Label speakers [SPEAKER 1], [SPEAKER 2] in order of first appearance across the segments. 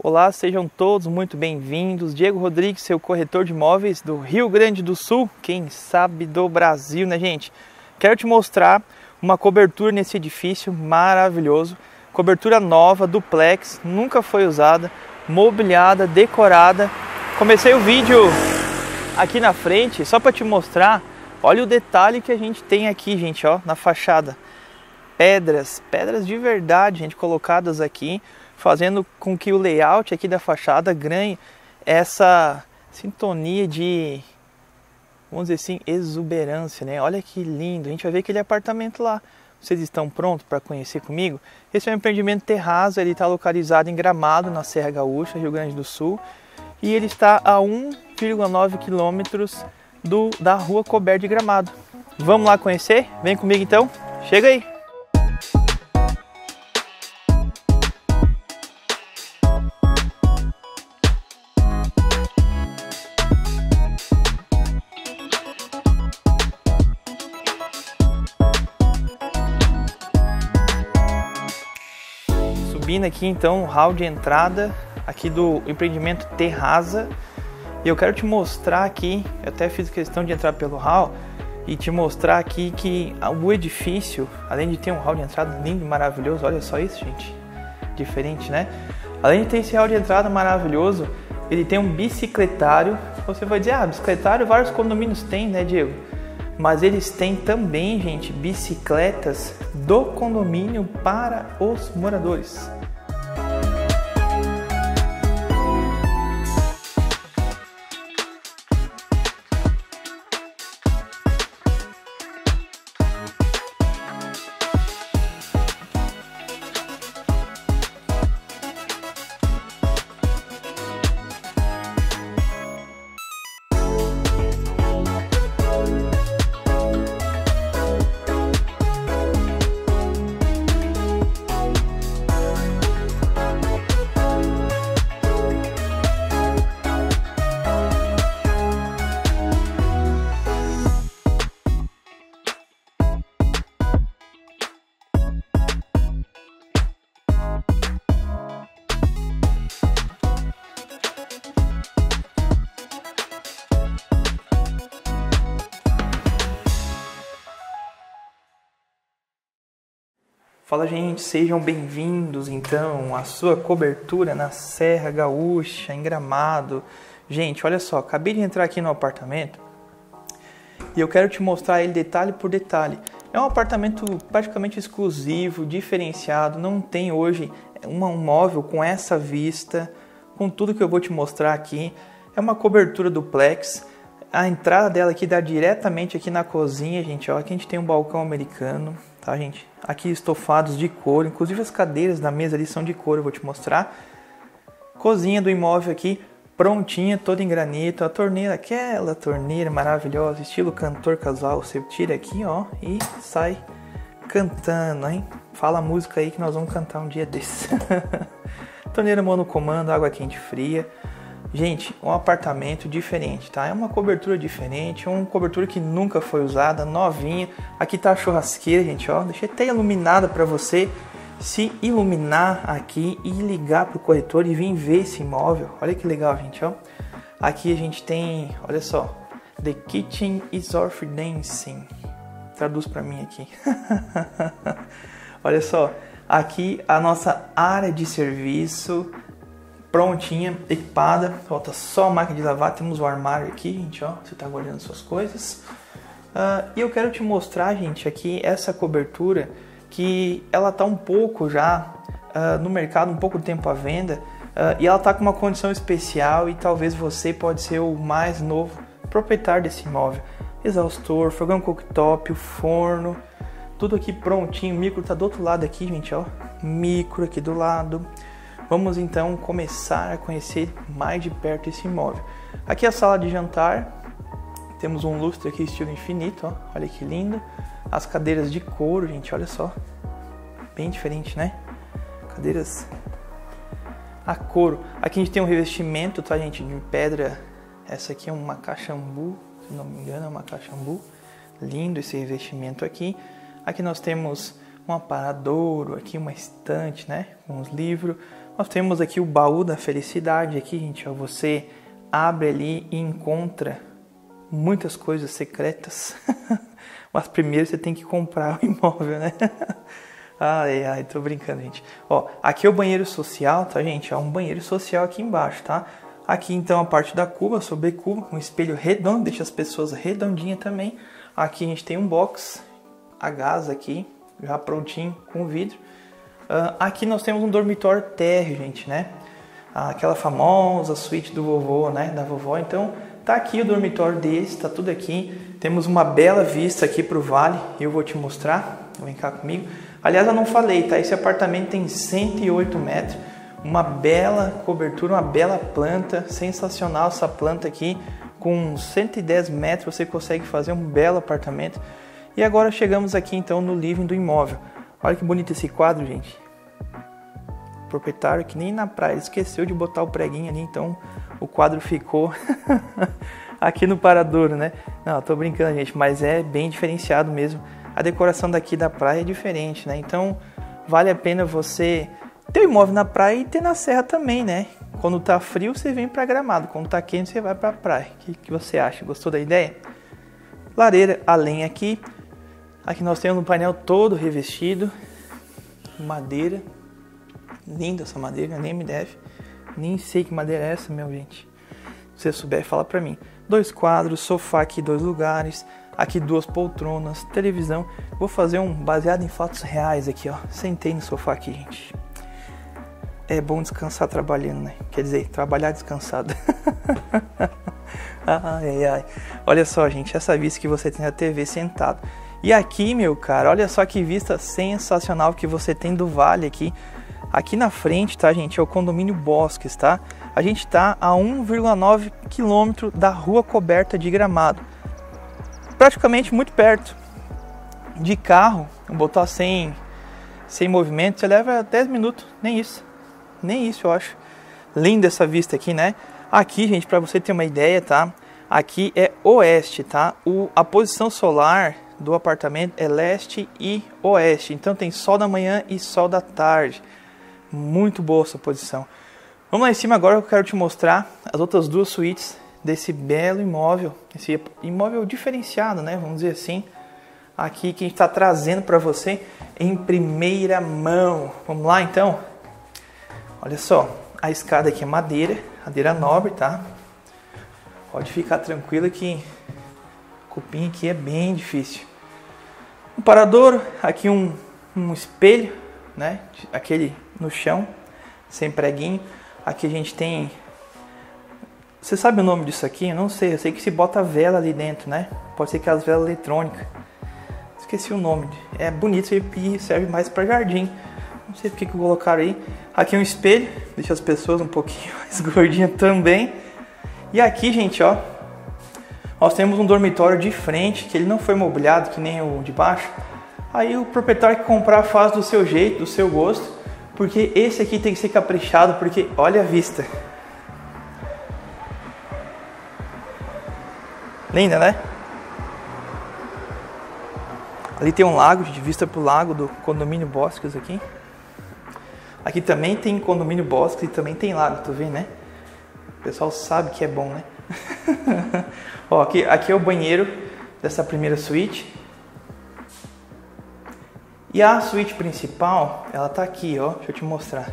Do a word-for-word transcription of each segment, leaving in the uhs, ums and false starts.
[SPEAKER 1] Olá, sejam todos muito bem-vindos. Diego Rodrigues, seu corretor de imóveis do Rio Grande do Sul, quem sabe do Brasil, né, gente? Quero te mostrar uma cobertura nesse edifício maravilhoso. Cobertura nova, duplex, nunca foi usada, mobiliada, decorada. Comecei o vídeo aqui na frente só para te mostrar. Olha o detalhe que a gente tem aqui, gente, ó, na fachada. Pedras, pedras de verdade, gente, colocadas aqui, fazendo com que o layout aqui da fachada ganhe essa sintonia de, vamos dizer assim, exuberância, né? Olha que lindo, a gente vai ver aquele apartamento lá. Vocês estão prontos para conhecer comigo? Esse é um empreendimento terraço, ele está localizado em Gramado, na Serra Gaúcha, Rio Grande do Sul. E ele está a um vírgula nove quilômetros do, da Rua Coberta de Gramado. Vamos lá conhecer? Vem comigo então, chega aí! Subindo aqui então o hall de entrada aqui do empreendimento Terraza, e eu quero te mostrar aqui, eu até fiz questão de entrar pelo hall e te mostrar aqui que o edifício, além de ter um hall de entrada lindo e maravilhoso, olha só isso, gente, diferente, né? Além de ter esse hall de entrada maravilhoso, ele tem um bicicletário. Você vai dizer, ah, bicicletário vários condomínios têm, né, Diego? Mas eles têm também, gente, bicicletas do condomínio para os moradores. Fala, gente, sejam bem-vindos então à sua cobertura na Serra Gaúcha, em Gramado. Gente, olha só, acabei de entrar aqui no apartamento e eu quero te mostrar ele detalhe por detalhe. É um apartamento praticamente exclusivo, diferenciado, não tem hoje uma, um móvel com essa vista, com tudo que eu vou te mostrar aqui. É uma cobertura duplex. A entrada dela aqui dá diretamente aqui na cozinha, gente. Ó, aqui a gente tem um balcão americano, tá, gente? Aqui estofados de couro, inclusive as cadeiras da mesa ali são de couro, eu vou te mostrar. Cozinha do imóvel aqui, prontinha, toda em granito. A torneira, aquela torneira maravilhosa, estilo cantor casual. Você tira aqui, ó, e sai cantando, hein? Fala a música aí que nós vamos cantar um dia desses. Torneira monocomando, água quente fria. Gente, um apartamento diferente, tá? É uma cobertura diferente, uma cobertura que nunca foi usada, novinha. Aqui tá a churrasqueira, gente, ó. Deixei até iluminada para você se iluminar aqui e ligar pro corretor e vir ver esse imóvel. Olha que legal, gente, ó. Aqui a gente tem, olha só, The Kitchen is Orphan Dancing. Traduz para mim aqui. Olha só, aqui a nossa área de serviço prontinha, equipada, falta só a máquina de lavar. Temos o armário aqui, gente, ó, você tá guardando suas coisas. Uh, e eu quero te mostrar, gente, aqui essa cobertura que ela tá um pouco já uh, no mercado, um pouco de tempo à venda, uh, e ela tá com uma condição especial e talvez você pode ser o mais novo proprietário desse imóvel. Exaustor, fogão cooktop, o forno, tudo aqui prontinho. O micro tá do outro lado aqui, gente, ó, micro aqui do lado. Vamos então começar a conhecer mais de perto esse imóvel. Aqui é a sala de jantar, temos um lustre aqui estilo infinito, ó. Olha que lindo. As cadeiras de couro, gente, olha só, bem diferente, né? Cadeiras a couro. Aqui a gente tem um revestimento, tá, gente, de pedra. Essa aqui é uma caxambu, se não me engano é uma caxambu. Lindo esse revestimento aqui. Aqui nós temos um aparadouro, aqui uma estante, né, com os livros. Nós temos aqui o baú da felicidade, aqui, gente, ó, você abre ali e encontra muitas coisas secretas, mas primeiro você tem que comprar o imóvel, né? Ai, ai, tô brincando, gente. Ó, aqui é o banheiro social, tá, gente? Ó, um banheiro social aqui embaixo, tá? Aqui, então, a parte da cuba, sobre cuba, um espelho redondo, deixa as pessoas redondinhas também. Aqui a gente tem um box a gás aqui, já prontinho, com vidro. Uh, aqui nós temos um dormitório térreo, gente, né? Aquela famosa suíte do vovô, né? Da vovó. Então, tá aqui o dormitório deles, tá tudo aqui. Temos uma bela vista aqui pro vale, eu vou te mostrar. Vem cá comigo. Aliás, eu não falei, tá? Esse apartamento tem cento e oito metros. Uma bela cobertura, uma bela planta. Sensacional essa planta aqui. Com cento e dez metros você consegue fazer um belo apartamento. E agora chegamos aqui então no living do imóvel. Olha que bonito esse quadro, gente. O proprietário que nem na praia, ele esqueceu de botar o preguinho ali, então o quadro ficou aqui no paradouro, né? Não, tô brincando, gente, mas é bem diferenciado mesmo. A decoração daqui da praia é diferente, né? Então vale a pena você ter o imóvel na praia e ter na serra também, né? Quando tá frio você vem para Gramado, quando tá quente você vai pra praia. O que, que você acha? Gostou da ideia? Lareira a lenha aqui. Aqui nós temos um painel todo revestido, madeira, linda essa madeira, nem me deve, nem sei que madeira é essa, meu gente. Se você souber, fala pra mim. Dois quadros, sofá aqui, dois lugares, aqui duas poltronas, televisão. Vou fazer um baseado em fatos reais aqui, ó. Sentei no sofá aqui, gente. É bom descansar trabalhando, né? Quer dizer, trabalhar descansado. Ai, ai. Olha só, gente, essa vista que você tem na T V sentado. E aqui, meu cara, olha só que vista sensacional que você tem do vale aqui. Aqui na frente, tá, gente, é o condomínio Bosques, tá? A gente tá a um vírgula nove quilômetros da rua coberta de Gramado. Praticamente muito perto. De carro, botar sem, sem movimento, você leva dez minutos, nem isso. Nem isso, eu acho. Linda essa vista aqui, né? Aqui, gente, pra você ter uma ideia, tá? Aqui é oeste, tá? O, a posição solar do apartamento é leste e oeste. Então tem sol da manhã e sol da tarde. Muito boa essa posição. Vamos lá em cima agora, eu quero te mostrar as outras duas suítes desse belo imóvel. Esse imóvel diferenciado, né? Vamos dizer assim. Aqui que a gente está trazendo para você em primeira mão. Vamos lá então? Olha só, a escada aqui é madeira, madeira nobre, tá? Pode ficar tranquilo que o cupim aqui é bem difícil. Um paradouro, aqui um, um espelho, né? Aquele no chão, sem preguinho. Aqui a gente tem... Você sabe o nome disso aqui? Eu não sei, eu sei que se bota vela ali dentro, né? Pode ser que as velas eletrônicas. Esqueci o nome. É bonito e serve mais para jardim. Não sei porque que colocaram aí. Aqui um espelho, deixa as pessoas um pouquinho mais gordinhas também. E aqui, gente, ó, nós temos um dormitório de frente, que ele não foi mobiliado, que nem o de baixo. Aí o proprietário que comprar faz do seu jeito, do seu gosto. Porque esse aqui tem que ser caprichado, porque olha a vista. Linda, né? Ali tem um lago, de vista pro lago do condomínio Bosques aqui. Aqui também tem condomínio Bosques e também tem lago, tu vê, né? O pessoal sabe que é bom, né? Ó, aqui, aqui é o banheiro dessa primeira suíte. E a suíte principal, ela tá aqui, ó. Deixa eu te mostrar.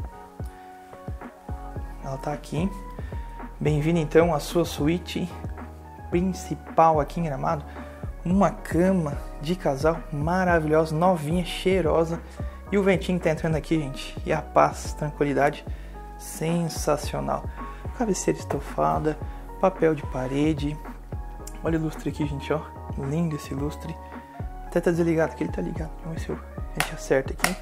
[SPEAKER 1] Ela tá aqui. Bem-vindo então à sua suíte principal aqui em Gramado. Uma cama de casal maravilhosa, novinha, cheirosa. E o ventinho que tá entrando aqui, gente. E a paz, tranquilidade, sensacional. Cabeceira estofada, papel de parede. Olha o lustre aqui, gente, ó. Lindo esse lustre. Até tá desligado, que ele tá ligado. Vamos ver se eu, a gente acerta aqui.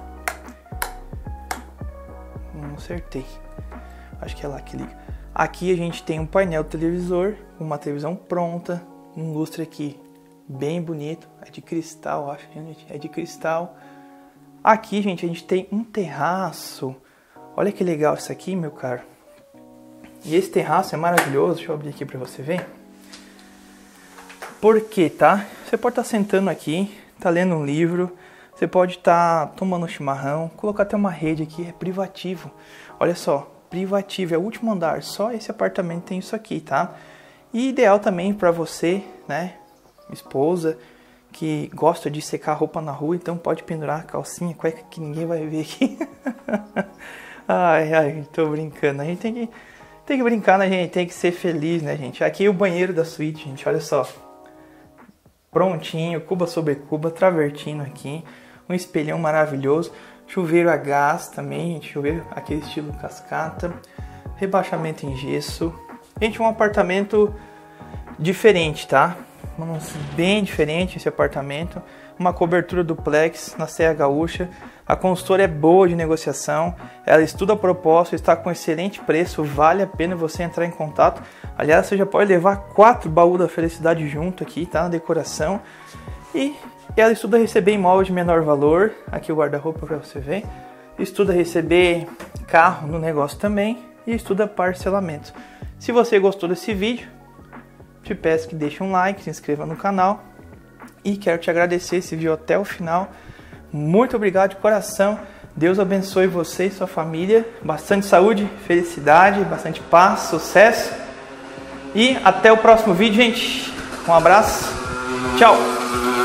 [SPEAKER 1] Não acertei. Acho que é lá que liga. Aqui a gente tem um painel televisor, uma televisão pronta. Um lustre aqui bem bonito. É de cristal, acho, gente. É de cristal. Aqui, gente, a gente tem um terraço. Olha que legal isso aqui, meu caro. E esse terraço é maravilhoso. Deixa eu abrir aqui pra você ver. Por quê, tá? Você pode estar sentando aqui, tá lendo um livro, Você pode estar tá tomando um chimarrão, colocar até uma rede aqui, é privativo. Olha só, privativo, é o último andar, só esse apartamento tem isso aqui, tá? E ideal também para você, né, esposa, que gosta de secar roupa na rua, então pode pendurar a calcinha, cueca que ninguém vai ver aqui. Ai, ai, tô brincando, a gente tem que, tem que brincar, né, gente? Tem que ser feliz, né, gente? Aqui é o banheiro da suíte, gente, olha só. Prontinho, cuba sobre cuba, travertino aqui, um espelhão maravilhoso, chuveiro a gás também, gente, chuveiro aquele estilo cascata, rebaixamento em gesso. Gente, um apartamento diferente, tá? Bem diferente esse apartamento, uma cobertura duplex na Serra Gaúcha. A consultora é boa de negociação, ela estuda a proposta, está com excelente preço, vale a pena você entrar em contato. Aliás, você já pode levar quatro baús da felicidade junto aqui, tá? Na decoração. E ela estuda receber imóvel de menor valor, aqui o guarda-roupa para você ver. Estuda receber carro no negócio também e estuda parcelamento. Se você gostou desse vídeo, te peço que deixe um like, se inscreva no canal e quero te agradecer esse vídeo até o final. Muito obrigado de coração. Deus abençoe você e sua família. Bastante saúde, felicidade, bastante paz, sucesso. E até o próximo vídeo, gente. Um abraço. Tchau.